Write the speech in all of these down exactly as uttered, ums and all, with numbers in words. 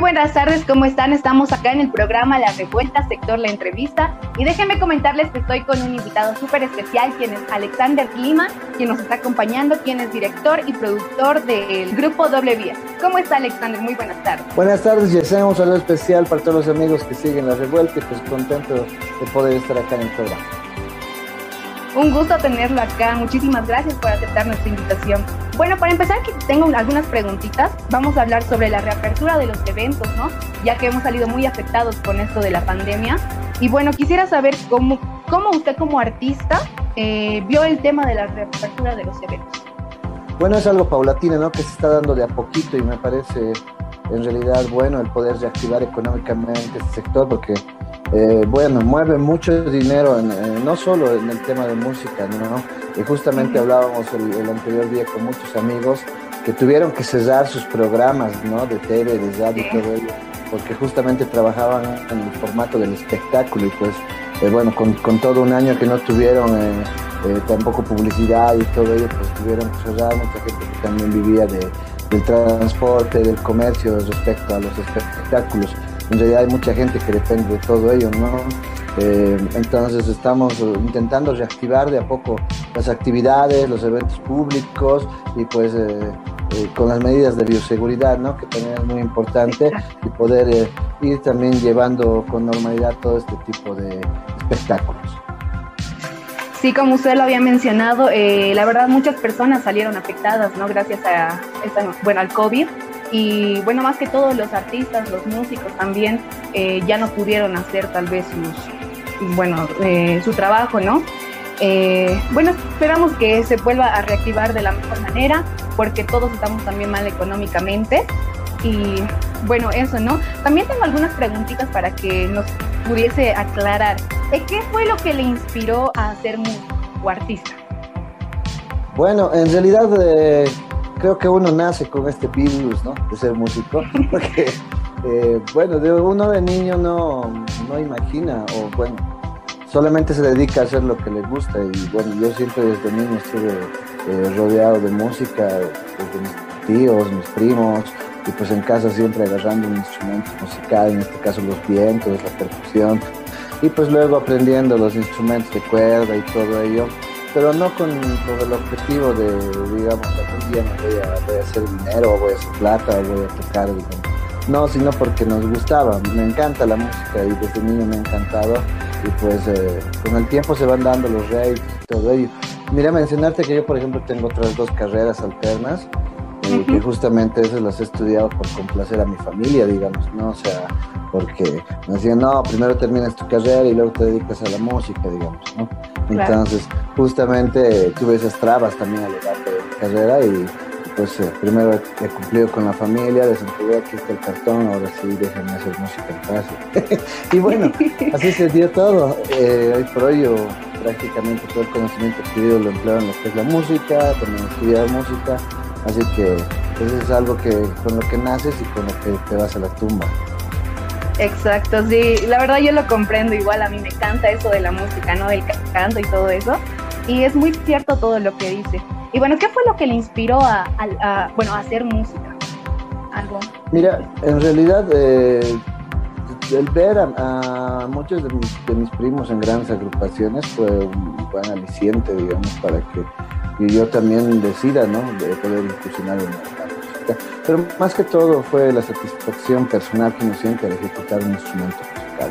buenas tardes, ¿cómo están? Estamos acá en el programa La Revuelta, sector La Entrevista, y déjenme comentarles que estoy con un invitado súper especial, quien es Alexander Lima, quien nos está acompañando, quien es director y productor del grupo Doble Vía. ¿Cómo está, Alexander? Muy buenas tardes. Buenas tardes, Yesenia, un saludo especial para todos los amigos que siguen La Revuelta y pues contento de poder estar acá en el programa. Un gusto tenerlo acá, muchísimas gracias por aceptar nuestra invitación. Bueno, para empezar, que tengo algunas preguntitas. Vamos a hablar sobre la reapertura de los eventos, ¿no? Ya que hemos salido muy afectados con esto de la pandemia. Y bueno, quisiera saber cómo, cómo usted como artista eh, vio el tema de la reapertura de los eventos. Bueno, es algo paulatino, ¿no? Que se está dando de a poquito y me parece en realidad bueno el poder reactivar económicamente este sector porque Eh, bueno, mueve mucho dinero, en, eh, no solo en el tema de música, ¿no? Y justamente hablábamos el, el anterior día con muchos amigos que tuvieron que cerrar sus programas, ¿no? De tele, de radio y todo ello, porque justamente trabajaban en el formato del espectáculo y pues, eh, bueno, con, con todo un año que no tuvieron eh, eh, tampoco publicidad y todo ello, pues tuvieron que cerrar. Mucha gente que también vivía de, del transporte, del comercio respecto a los espectáculos. En realidad hay mucha gente que depende de todo ello, ¿no? Eh, entonces estamos intentando reactivar de a poco las actividades, los eventos públicos y pues eh, eh, con las medidas de bioseguridad, ¿no? Que también es muy importante y poder eh, ir también llevando con normalidad todo este tipo de espectáculos. Sí, como usted lo había mencionado, eh, la verdad muchas personas salieron afectadas, ¿no? Gracias a esta, bueno, al COVID. Y bueno, más que todo los artistas, los músicos también eh, ya no pudieron hacer tal vez sus, bueno, eh, su trabajo, ¿no? Eh, bueno, esperamos que se vuelva a reactivar de la mejor manera porque todos estamos también mal económicamente y bueno, eso, ¿no? También tengo algunas preguntitas para que nos pudiese aclarar. ¿Qué fue lo que le inspiró a ser músico o artista? Bueno, en realidad... Eh... Creo que uno nace con este virus, ¿no? De ser músico, porque, eh, bueno, de uno de niño no, no imagina, o bueno, solamente se dedica a hacer lo que le gusta, y bueno, yo siempre desde niño estuve eh, rodeado de música, desde mis tíos, mis primos, y pues en casa siempre agarrando un instrumento musical, en este caso los vientos, la percusión, y pues luego aprendiendo los instrumentos de cuerda y todo ello, pero no con, con el objetivo de, digamos, algún día me voy a, voy a hacer dinero, o voy a hacer plata, o voy a tocar, digamos. No, sino porque nos gustaba, me encanta la música y desde niño me ha encantado y pues eh, con el tiempo se van dando los rates y todo ello. Mira, mencionarte que yo, por ejemplo, tengo otras dos carreras alternas, eh, uh-huh. que justamente esas las he estudiado por complacer a mi familia, digamos, ¿no? O sea, porque me decían, no, primero terminas tu carrera y luego te dedicas a la música, digamos, ¿no? Claro. Entonces, justamente tuve esas trabas también a lo largo de mi carrera y pues eh, primero he cumplido con la familia, les entregué aquí está el cartón, ahora sí déjenme hacer música en casa. Y bueno, así se dio todo. Eh, hoy por hoy yo prácticamente todo el conocimiento adquirido lo empleo en lo que es la música, también he estudiado música, así que pues, es algo que con lo que naces y con lo que te vas a la tumba. Exacto, sí, la verdad yo lo comprendo, igual a mí me encanta eso de la música, ¿no? Del canto y todo eso, y es muy cierto todo lo que dice. Y bueno, ¿qué fue lo que le inspiró a, a, a bueno, a hacer música? ¿Algo? Mira, en realidad, eh, el ver a, a muchos de mis, de mis primos en grandes agrupaciones fue un buen aliciente, digamos, para que yo también decida, ¿no? De poder incursionar en la pero más que todo fue la satisfacción personal que uno siente al ejecutar un instrumento musical.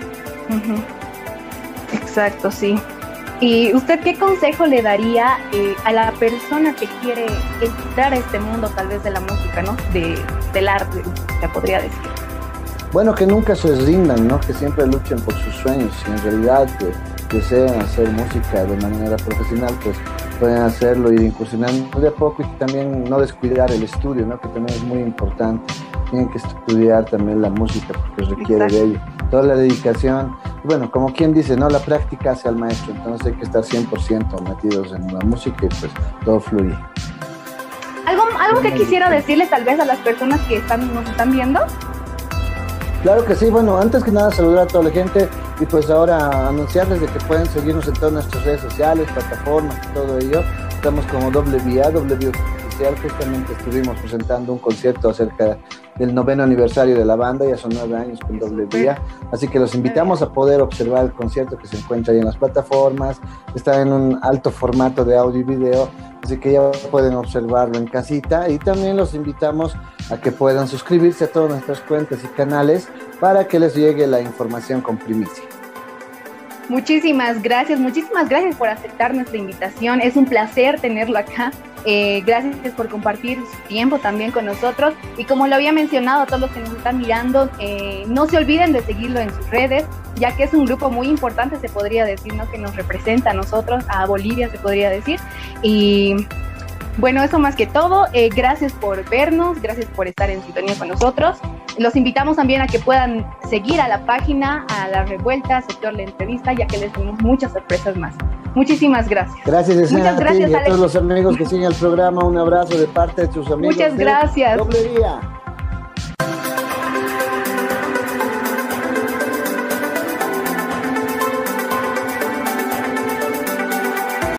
Uh-huh. Exacto, sí. ¿Y usted qué consejo le daría eh, a la persona que quiere entrar a este mundo tal vez de la música, ¿no? De, del arte, se podría decir. Bueno, que nunca se rindan, ¿no? Que siempre luchen por sus sueños. Si en realidad que desean hacer música de manera profesional, pues pueden hacerlo, ir incursionando de a poco y también no descuidar el estudio, ¿no? Que también es muy importante. Tienen que estudiar también la música porque requiere Exacto. de ello. Toda la dedicación, bueno, como quien dice, ¿no? La práctica hace al maestro, entonces hay que estar cien por ciento metidos en la música y pues todo fluye. ¿Algo, algo que quisiera decirle tal vez a las personas que están, nos están viendo? Claro que sí, bueno, antes que nada saludar a toda la gente y pues ahora anunciarles de que pueden seguirnos en todas nuestras redes sociales, plataformas y todo ello. Estamos como Doble Vía, Doble Vía especial. Justamente estuvimos presentando un concierto acerca del noveno aniversario de la banda, ya son nueve años con Doble Vía, así que los invitamos a poder observar el concierto que se encuentra ahí en las plataformas, está en un alto formato de audio y video, así que ya pueden observarlo en casita, y también los invitamos a que puedan suscribirse a todas nuestras cuentas y canales para que les llegue la información con primicia. Muchísimas gracias, muchísimas gracias por aceptar nuestra invitación. Es un placer tenerlo acá. Eh, gracias por compartir su tiempo también con nosotros. Y como lo había mencionado a todos los que nos están mirando, eh, no se olviden de seguirlo en sus redes, ya que es un grupo muy importante, se podría decir, ¿no? Que nos representa a nosotros, a Bolivia, se podría decir. Y bueno, eso más que todo. Eh, gracias por vernos, gracias por estar en sintonía con nosotros. Los invitamos también a que puedan seguir a la página, a La Revuelta, sector La Entrevista, ya que les tenemos muchas sorpresas más. Muchísimas gracias. Gracias, Esena, Muchas gracias, a ti y a Alex. todos los amigos que siguen el programa. Un abrazo de parte de tus amigos. Muchas gracias. Doble Vía.